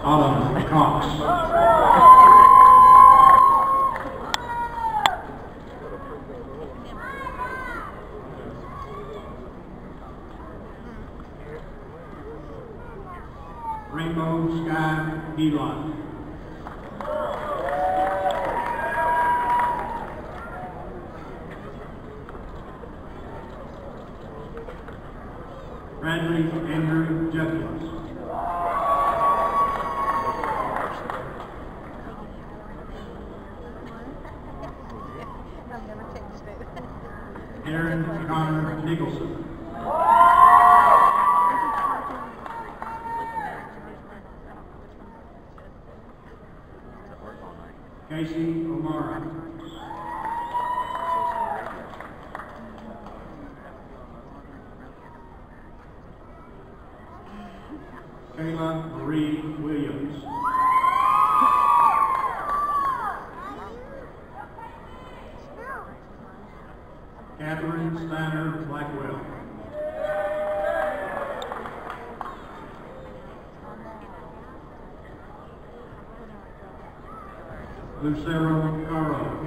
Autumn Cox. Rainbow Sky Elon. Bradley Andrew Jeffries. Aaron Connor Nicholson. Casey O'Mara. Kayla Marie Williams. Catherine Steiner Blackwell. Lucero Caro.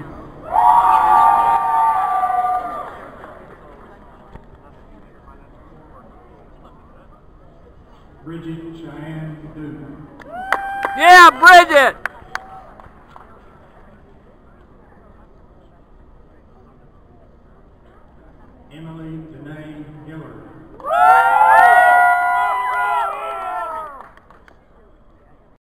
Bridget Cheyenne Duke. Yeah, Bridget! Emily Danae Hillard.